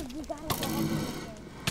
We gotta grab something.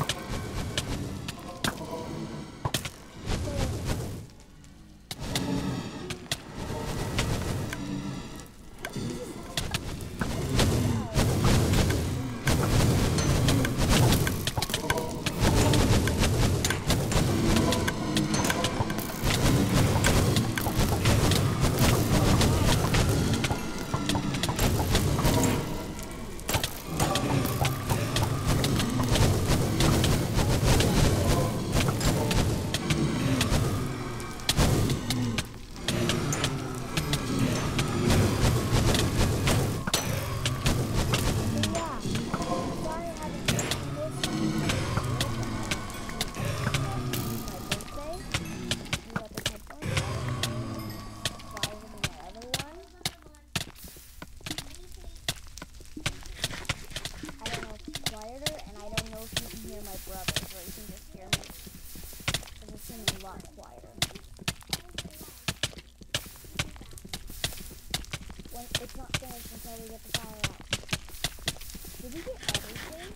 It's not finished until we get the fire out. Did we get everything?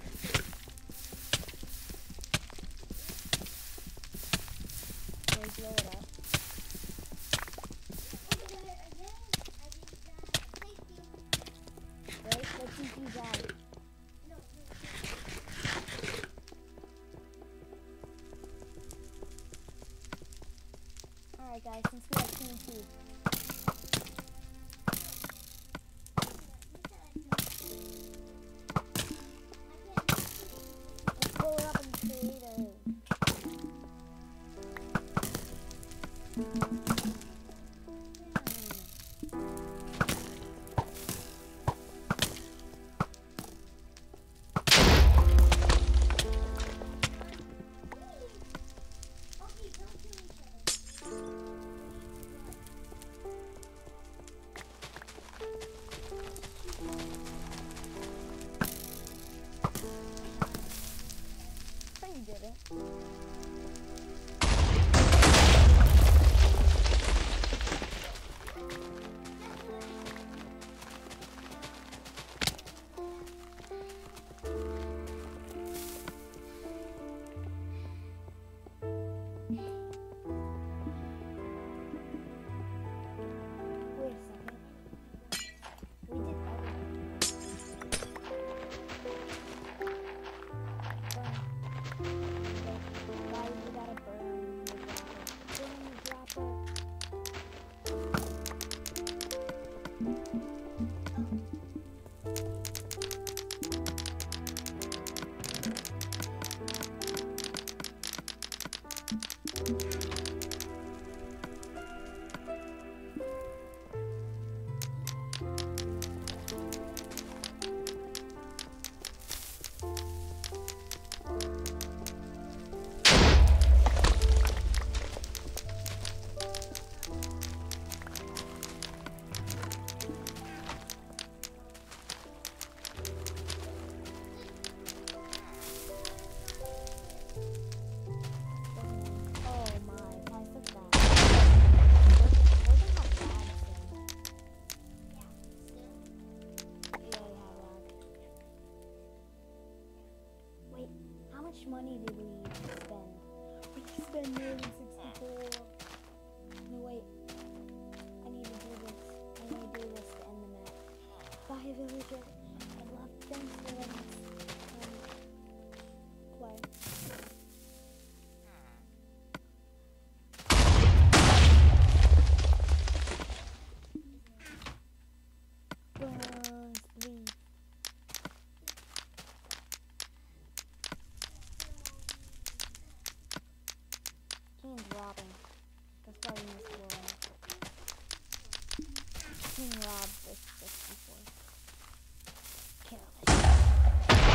Can we blow it up? Wait, let's see who's out. Alright guys, since we have TNT. You did it. How much money did we spend? We spent more than 64. No, wait. I need to do this. I need to do this to end the map. Bye, villager. I love them for letting us play. Burns, please. King's robbing. That's probably in this world. King robbed this before. Kill it.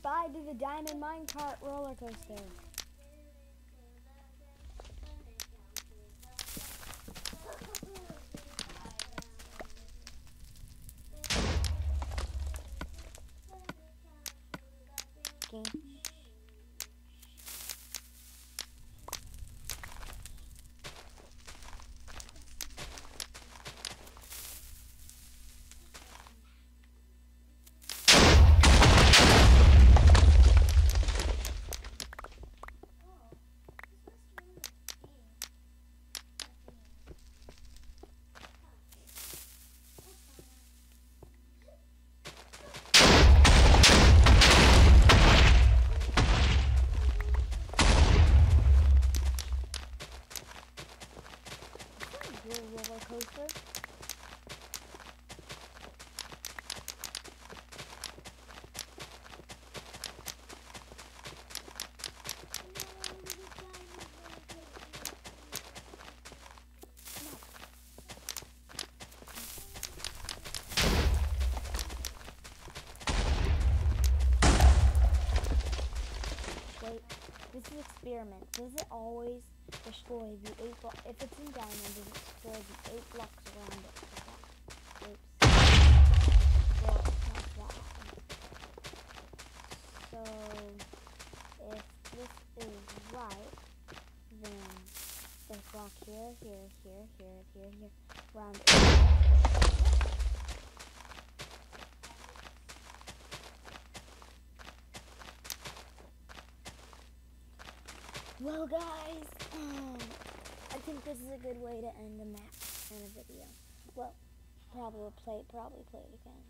Bye to the diamond minecart roller coaster. Game. Roller coaster. Wait, this is experiment. Does it always destroy the 8 blocks? If it's in diamond, does it destroy the 8 blocks around it? Oops. Well, not that. So, if this is right, then this block here, around 8 blocks. Well, guys, I think this is a good way to end a map and a video. Well, probably play it again.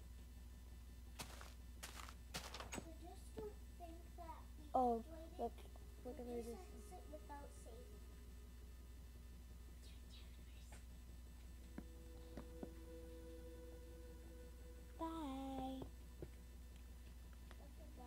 Oh, look at this.